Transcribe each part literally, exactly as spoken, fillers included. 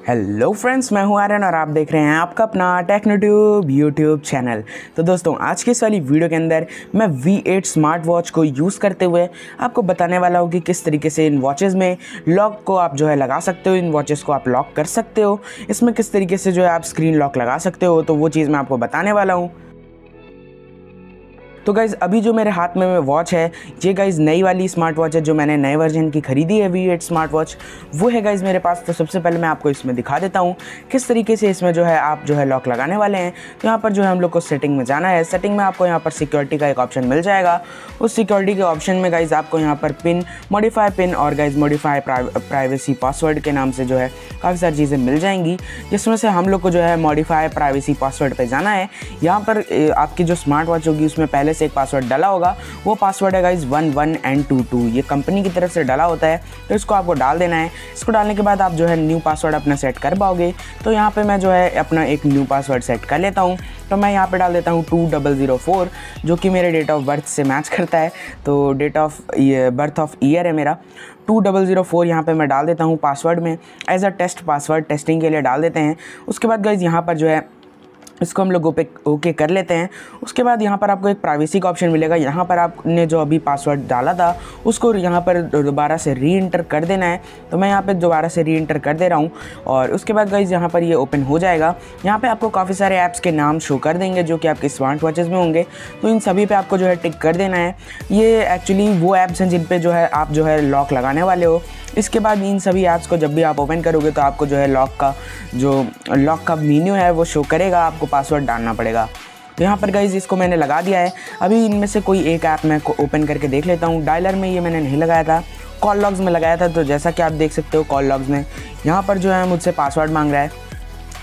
Hello friends, मैं हूं आर्यन और आप देख रहे हैं आपका अपना टेक्नोट्यूब यूट्यूब चैनल। तो दोस्तों, आज की इस वाली वीडियो के अंदर मैं वी एट स्मार्ट वॉच को यूज़ करते हुए आपको बताने वाला हूं कि किस तरीके से इन वॉचेज़ में लॉक को आप जो है लगा सकते हो, इन वॉचेज़ को आप लॉक कर सकते हो, इसमें किस तरीके से जो है आप स्क्रीन लॉक लगा सकते हो। तो वो चीज़ मैं आपको बताने वाला हूँ। तो गाइज़, अभी जो मेरे हाथ में वॉच है, ये गाइज़ नई वाली स्मार्ट वॉच है जो मैंने नए वर्जन की ख़रीदी है, वी एट स्मार्ट वॉच वो है गाइज़ मेरे पास। तो सबसे पहले मैं आपको इसमें दिखा देता हूँ किस तरीके से इसमें जो है आप जो है लॉक लगाने वाले हैं। तो यहाँ पर जो है हम लोग को सेटिंग में जाना है। सेटिंग में आपको यहाँ पर सिक्योरिटी का एक ऑप्शन मिल जाएगा। उस सिक्योरिटी के ऑप्शन में गाइज़ आपको यहाँ पर पिन, मॉडिफाई पिन और गाइज़ मॉडिफाई प्राइवेसी पासवर्ड के नाम से जो है काफ़ी सारी चीज़ें मिल जाएंगी, जिसमें से हम लोग को जो है मॉडिफाई प्राइवेसी पासवर्ड पर जाना है। यहाँ पर आपकी जो स्मार्ट वॉच होगी उसमें पहले से एक पासवर्ड डाला होगा, वो पासवर्ड है guys one one and two two. ये कंपनी की तरफ से डाला होता है, तो इसको आपको डाल देना है। इसको डालने के बाद आप जो है न्यू पासवर्ड अपना सेट कर पाओगे। तो यहाँ पे मैं जो है अपना एक न्यू पासवर्ड सेट कर लेता हूँ। तो मैं यहाँ पे डाल देता हूँ टू डबल ज़ीरो फोर, जो कि मेरे डेट ऑफ बर्थ से मैच करता है। तो date of birth of year है मेरा टू डबल ज़ीरो फोर। यहाँ पे मैं डाल देता हूँ पासवर्ड में as a test password, testing के लिए डाल देते हैं। उसके बाद गाइज यहाँ पर जो है इसको हम लोग ओके ओके कर लेते हैं। उसके बाद यहाँ पर आपको एक प्राइवेसी का ऑप्शन मिलेगा। यहाँ पर आपने जो अभी पासवर्ड डाला था उसको यहाँ पर दोबारा से री इंटर कर देना है। तो मैं यहाँ पे दोबारा से री इंटर कर दे रहा हूँ और उसके बाद गाइज यहाँ पर ये ओपन हो जाएगा। यहाँ पे आपको काफ़ी सारे ऐप्स के नाम शो कर देंगे जो कि आपके स्मार्ट वॉचेज़ में होंगे। तो इन सभी पे आपको जो है टिक कर देना है। ये एक्चुअली वो ऐप्स हैं जिन पे जो है आप जो है लॉक लगाने वाले हो। इसके बाद इन सभी ऐप्स को जब भी आप ओपन करोगे तो आपको जो है लॉक का जो लॉक का मेन्यू है वो शो करेगा, आपको पासवर्ड डालना पड़ेगा। तो यहाँ पर गाइज इसको मैंने लगा दिया है। अभी इनमें से कोई एक ऐप मैं ओपन करके देख लेता हूँ। डायलर में ये मैंने नहीं लगाया था, कॉल लॉग्स में लगाया था। तो जैसा कि आप देख सकते हो कॉल लॉग्स में यहाँ पर जो है मुझसे पासवर्ड मांग रहा है।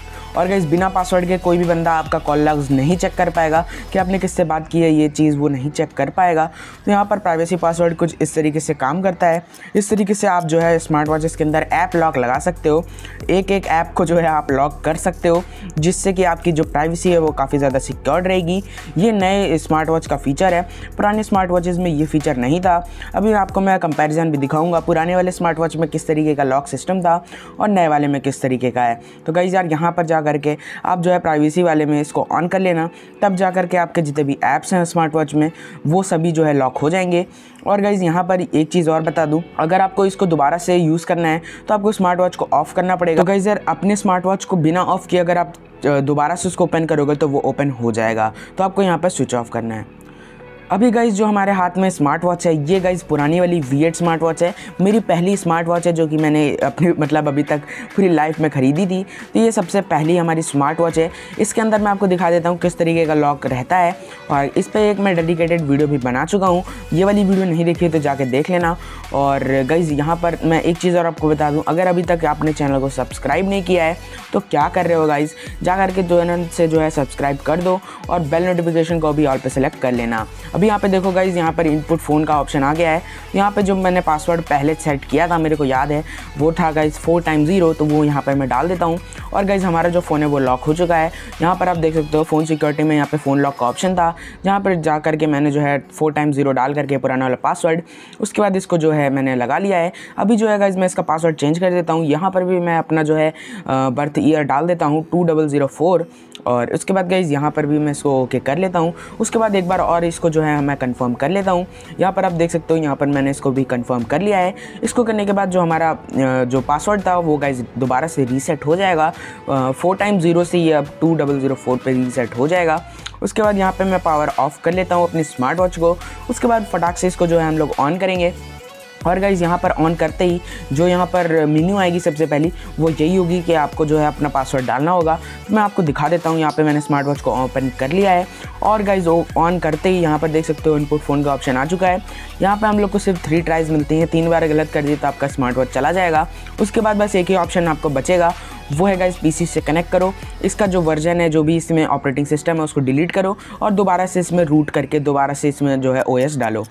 और गाइस बिना पासवर्ड के कोई भी बंदा आपका कॉल लॉग्स नहीं चेक कर पाएगा कि आपने किससे बात की है, ये चीज़ वो नहीं चेक कर पाएगा। तो यहाँ पर प्राइवेसी पासवर्ड कुछ इस तरीके से काम करता है। इस तरीके से आप जो है स्मार्ट वॉचेस के अंदर ऐप लॉक लगा सकते हो। एक एक ऐप को जो है आप लॉक कर सकते हो, जिससे कि आपकी जो प्राइवेसी है वो काफ़ी ज़्यादा सिक्योर रहेगी। ये नए स्मार्ट वॉच का फ़ीचर है, पुराने स्मार्ट वॉचेज़ में ये फ़ीचर नहीं था। अभी आपको मैं कंपैरिजन भी दिखाऊंगा पुराने वाले स्मार्ट वॉच में किस तरीके का लॉक सिस्टम था और नए वाले में किस तरीके का है। तो गाइस यार, यहाँ पर जा करके आप जो है प्राइवेसी वाले में इसको ऑन कर लेना, तब जा कर के आपके जितने भी ऐप्स हैं स्मार्ट वॉच में वो सभी जो है लॉक हो जाएंगे। और गाइज़ यहाँ पर एक चीज़ और बता दूँ, अगर आपको इसको दोबारा से यूज़ करना है तो आपको स्मार्ट वॉच को ऑफ़ करना पड़ेगा। तो गाइज़ यार, अपने स्मार्ट वॉच को बिना ऑफ़ किए अगर आप दोबारा से उसको ओपन करोगे तो वो ओपन हो जाएगा। तो आपको यहाँ पर स्विच ऑफ करना है। अभी गाइज़ जो हमारे हाथ में स्मार्ट वॉच है, ये गाइज़ पुरानी वाली वी एट स्मार्ट वॉच है। मेरी पहली स्मार्ट वॉच है जो कि मैंने अपनी मतलब अभी तक पूरी लाइफ में ख़रीदी थी। तो ये सबसे पहली हमारी स्मार्ट वॉच है। इसके अंदर मैं आपको दिखा देता हूँ किस तरीके का लॉक रहता है, और इस पर एक मैं डेडिकेटेड वीडियो भी बना चुका हूँ। ये वाली वीडियो नहीं देखी तो जाके देख लेना। और गाइज़ यहाँ पर मैं एक चीज़ और आपको बता दूँ, अगर अभी तक आपने चैनल को सब्सक्राइब नहीं किया है तो क्या कर रहे हो गाइज़, जा करके जो है से जो है सब्सक्राइब कर दो और बेल नोटिफिकेशन को भी ऑल पे सेलेक्ट कर लेना। अभी यहाँ पे देखो गाइज़, यहाँ पर इनपुट फ़ोन का ऑप्शन आ गया है। यहाँ पे जो मैंने पासवर्ड पहले सेट किया था, मेरे को याद है, वो था गाइज़ फोर टाइम ज़ीरो। तो वो यहाँ पर मैं डाल देता हूँ और गाइज़ हमारा जो फ़ोन है वो लॉक हो चुका है। यहाँ पर आप देख सकते हो फ़ोन सिक्योरिटी में यहाँ पे फ़ोन लॉक का ऑप्शन था, जहाँ पर जा करके मैंने जो है फोर टाइम ज़ीरो डाल करके पुराना वाला पासवर्ड, उसके बाद इसको जो है मैंने लगा लिया है। अभी जो है गाइज़ मैं इसका पासवर्ड चेंज कर देता हूँ। यहाँ पर भी मैं अपना जो है बर्थ ईयर डाल देता हूँ टू डबल ज़ीरो फोर, और उसके बाद गाइज़ यहाँ पर भी मैं इसको ओके कर लेता हूँ। उसके बाद एक बार और इसको जो है मैं कंफर्म कर लेता हूँ। यहाँ पर आप देख सकते हो, यहाँ पर मैंने इसको भी कंफर्म कर लिया है। इसको करने के बाद जो हमारा जो पासवर्ड था वो गाइज़ दोबारा से रीसेट हो जाएगा। फोर टाइम ज़ीरो से ये अब टू डबल ज़ीरो फोर पर रीसेट हो जाएगा। उसके बाद यहाँ पर मैं पावर ऑफ कर लेता हूँ अपनी स्मार्ट वॉच को। उसके बाद फटाक से इसको जो है हम लोग ऑन करेंगे। और गाइज़ यहाँ पर ऑन करते ही जो यहाँ पर मेन्यू आएगी सबसे पहली, वो यही होगी कि आपको जो है अपना पासवर्ड डालना होगा। तो मैं आपको दिखा देता हूँ। यहाँ पे मैंने स्मार्ट वॉच को ओपन कर लिया है और गाइज़ ऑन करते ही यहाँ पर देख सकते हो इनपुट फ़ोन का ऑप्शन आ चुका है। यहाँ पे हम लोग को सिर्फ थ्री ट्राइज मिलती हैं, तीन बार गलत कर दिए तो आपका स्मार्ट वॉच चला जाएगा। उसके बाद बस एक ही ऑप्शन आपको बचेगा, वो है गाइज़ पीसी से कनेक्ट करो। इसका जो वर्जन है, जो भी इसमें ऑपरेटिंग सिस्टम है, उसको डिलीट करो और दोबारा से इसमें रूट करके दोबारा से इसमें जो है ओएस डालो।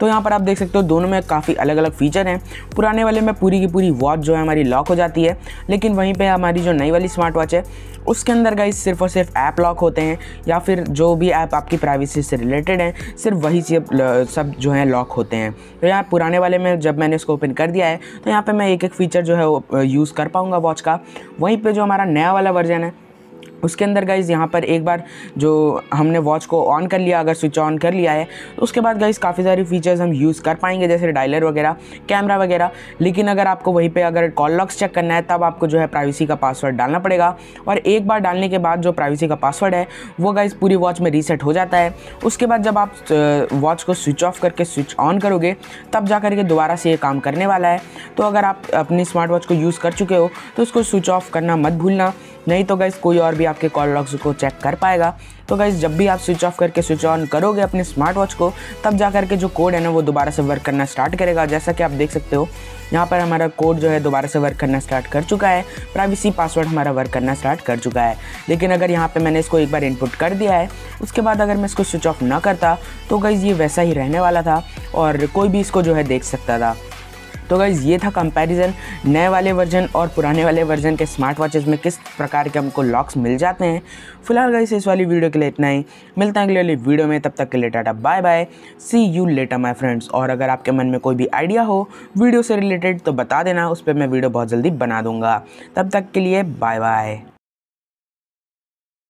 तो यहाँ पर आप देख सकते हो दोनों में काफ़ी अलग अलग फीचर हैं। पुराने वाले में पूरी की पूरी वॉच जो है हमारी लॉक हो जाती है, लेकिन वहीं पे हमारी जो नई वाली स्मार्ट वॉच है उसके अंदर गाइस सिर्फ और सिर्फ ऐप लॉक होते हैं, या फिर जो भी ऐप आपकी प्राइवेसी से रिलेटेड हैं सिर्फ वही सब जो है लॉक होते हैं। तो यहाँ पुराने वाले में जब मैंने इसको ओपन कर दिया है तो यहाँ पे मैं एक एक फीचर जो है यूज़ कर पाऊँगा वॉच का। वहीं पे जो हमारा नया वाला वर्जन है उसके अंदर गाइज़ यहाँ पर एक बार जो हमने वॉच को ऑन कर लिया, अगर स्विच ऑन कर लिया है तो उसके बाद गाइज़ काफ़ी सारी फीचर्स हम यूज़ कर पाएंगे, जैसे डायलर वगैरह, कैमरा वगैरह। लेकिन अगर आपको वहीं पे अगर कॉल लॉक्स चेक करना है तब आपको जो है प्राइवेसी का पासवर्ड डालना पड़ेगा, और एक बार डालने के बाद जो प्राइवेसी का पासवर्ड है वो गाइज़ पूरी वॉच में रीसेट हो जाता है। उसके बाद जब आप वॉच को स्विच ऑफ करके स्विच ऑन करोगे तब जा करके दोबारा से ये काम करने वाला है। तो अगर आप अपनी स्मार्ट वॉच को यूज़ कर चुके हो तो उसको स्विच ऑफ करना मत भूलना, नहीं तो गाइज़ कोई और भी आपके कॉल लॉग्स को चेक कर पाएगा। तो गाइज़ जब भी आप स्विच ऑफ करके स्विच ऑन करोगे अपनी स्मार्ट वॉच को तब जा करके जो कोड है ना वो दोबारा से वर्क करना स्टार्ट करेगा। जैसा कि आप देख सकते हो यहाँ पर हमारा कोड जो है दोबारा से वर्क करना स्टार्ट कर चुका है, प्राइवेसी पासवर्ड हमारा वर्क करना स्टार्ट कर चुका है। लेकिन अगर यहाँ पे मैंने इसको एक बार इनपुट कर दिया है उसके बाद अगर मैं इसको स्विच ऑफ ना करता तो गाइज़ ये वैसा ही रहने वाला था और कोई भी इसको जो है देख सकता था। तो गाइज़ ये था कंपैरिजन नए वाले वर्जन और पुराने वाले वर्जन के स्मार्ट वॉचेस में किस प्रकार के हमको लॉक्स मिल जाते हैं। फिलहाल गाइज़ इस वाली वीडियो के लिए इतना ही, मिलता है अगली वाली वीडियो में, तब तक के लिए tata bye bye, see you later my friends. और अगर आपके मन में कोई भी आइडिया हो वीडियो से रिलेटेड तो बता देना, उस पर मैं वीडियो बहुत जल्दी बना दूंगा। तब तक के लिए बाय बाय।